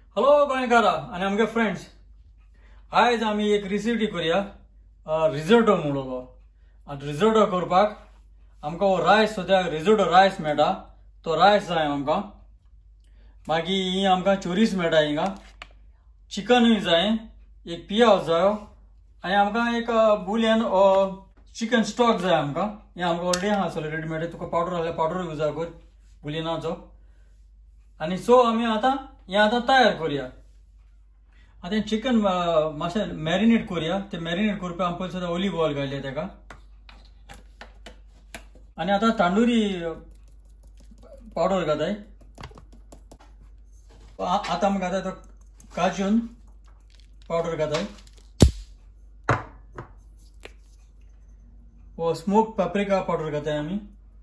Hello गोंयकारा आनी आमगे friends, आयज आमी एक रेसिपी करूया रिजोटो म्हणलो. आनी रिजोटो करपाक आमकां रायस सद्या रिजोटो रायस मेळटा, तो रायस जाय आमकां. मागीर ही आमकां चोरीस मेळटा, हिंगा चिकनूय जाय, एक पियाव जायो आनी आमकां एक बुलियन चिकन स्टॉक जाय आमकां. हें आमकां ऑलरेडी आहा सगळें रेडीमेड. तुका पावडर जाल्यार पावडर यूज कर बुलियनाचो. आनी सो आमी आतां हें तयार करूया. आतां चिकन मातशें मॅरिनेट करूया. ते मॅरिनेट करपाक आमी पयलीं सुद्दां ऑलिव्ह ऑयल घालया तेका. आनी आतां तांदुरी पावडर घाताय. आतां आमी घाताय तो काजून पावडर घाताय. वो स्मोक पेपरिका पावडर घाताय आमी.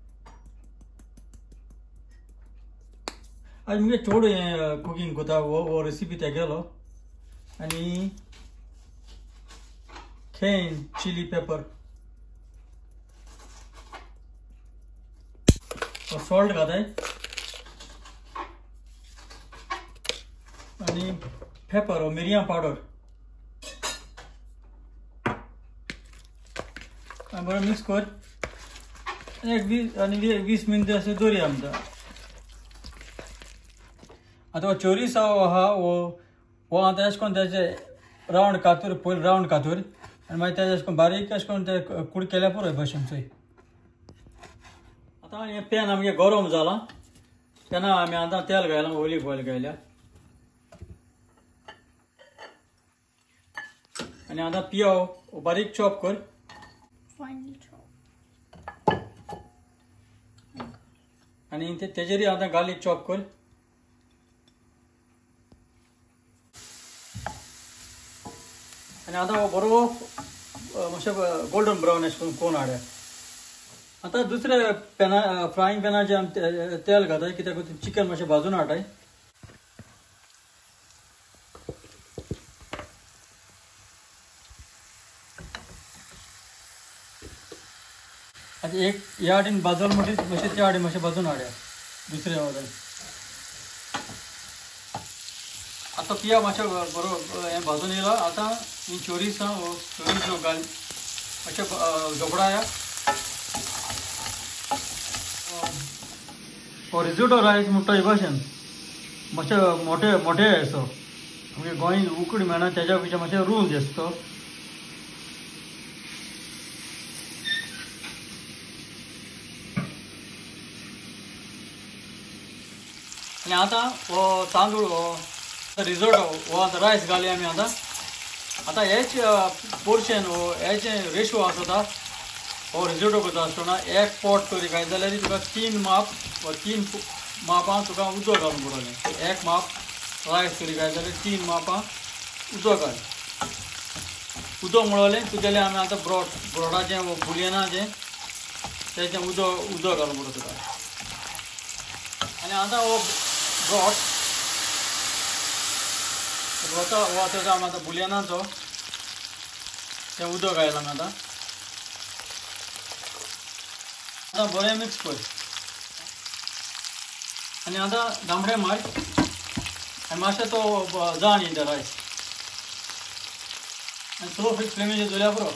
आज मुगे चोड कुकिंग कोता वो रेसिपी तेगेलो. आनी केन चिली पेपर सॉल्ट घाताय. आनी पेपर मिरियां पावडर बरें मिक्स कर. एक 20 मिनट अशें दवरया आमकां. आतां चोरीस आहा वो आतां अशें करून तेजे रावंड कातूर पयलीं रावंड कातूर आनी मागीर तेजे अशें करून बारीक अशें करून ते कूड केल्या पुरो भशेन चोय. आतां हें पॅन आमगे गरम जालां. तेन्ना आमी आतां तेल घायलां, ऑलिव्ह ऑयल घायल्या. आनी आतां पियाव बारीक चॉप कर. आनी तेजेरी आतां गार्लीक चॉप कर. आनी आतां हो बरो मातशें गोल्डन ब्रावन अशें करून कोण हाडया. आतां दुसऱ्या पॅना फ्रायींग पॅनाचेर आमी तेल घाताय, कित्याक चिकन मातशें भाजून हाडटाय. आतां एक ह्या वाटेन भाजून म्हणटा मातशें त्या वाटेन मातशें भाजून हाडया दुसऱ्या वाटेन. आतां पिया मातशें बरो हें भाजून येयलो. आतां ही चोरीस घाल मातशें झोपडाया. रिजोटो रायस म्हणटा हे भाशेन मातशें मोठे असो आमगे गोंय उकडी मेळना तेज्या पेक्षा मातशें रूंद दिसता. आनी आतां हो तांदूळ हो रिजोटो हो आतां रायस घालया आमी. आतां हेच पोर्शन हेचे रेशो आसता. हो रिजोटो करता आसतना एक पोट तरी घायत जाल्यार तुका 3 माप वा 3 मापां तुका उदक घालूंक पडटलें. एक माप रायस तरी घायत जाल्यार 3 मापां उदक घाल. उदक मळलें तुगेलें आमी आतां ब्रॉडाचें बुलियनाचें तेचें उदक घालूंक पडटा तुका. आनी आतां हो ब्रॉड आतां आमी आतां बुलियनाचो तें उदक घायलां आमी आतां. आतां बरें मिक्स कर. आनी आतां दामडे मार आनी मातशें तो जाण येता रायस. आनी स्लो फ्लेमीचेर दवरया पुरो.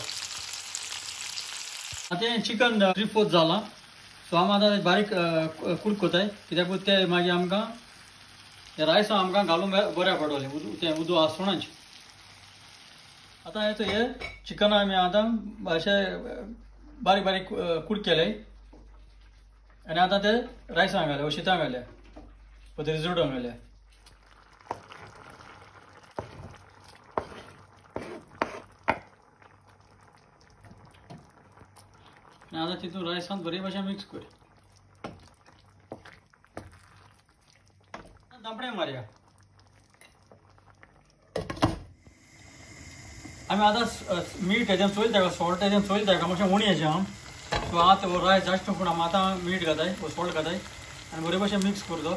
आतां हें चिकन 3/4 जालां. सो आमी आतां बारीक कूड कोताय, कित्याक ते मागीर आमकां हे रायसान आमकां घालूंक बऱ्या पडटलें तें उदक आसतोनाच. आतां हे चिकन आमी आतां अशें बारीक बारीक कूड केलें. आनी आतां ते रायसान घाल्या, शीतां घाल्या, ते रिजोटोन घाल्या. आनी आतां तितून रायसान बरे भाशेन मिक्स कर. दामडे मारया. आमी आतां मीठ हेजें चोयल तेका, सॉल्ट हेजें चोयल तेका मातशें उणी हेजें आहा. सो आतां हो रायस जास्त पूण आमी आतां मीठ घाताय, सॉल्ट घाताय आनी बरे भाशेन मिक्स करतो.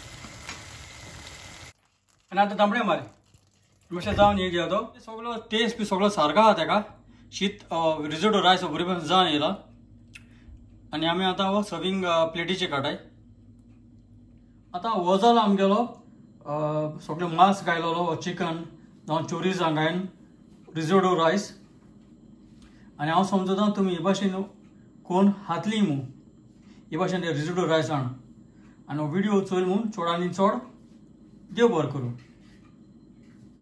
आनी आतां दामडे मार मातशें जावन येयल्या. तो सगळो टेस्ट बी सगळो सारको आहा तेका. शीत रिजोटो रायस बरे भाशेन जावन येयला. आनी आमी आतां हो सर्विंग प्लेटीचेर काडटाय. आतां हो जाला आमगेलो सगळें मांस घायलेलो चिकन जावं चोरिसां घायन रिझोटो रायस आनी हांव समजता तुमी हे भाशेन कोण हातली मू हे भाशेन रिझोटो रायस हाड आनी हो व्हिडिओ चोयल म्हूण चोडांनी चोड देव बरें करूं.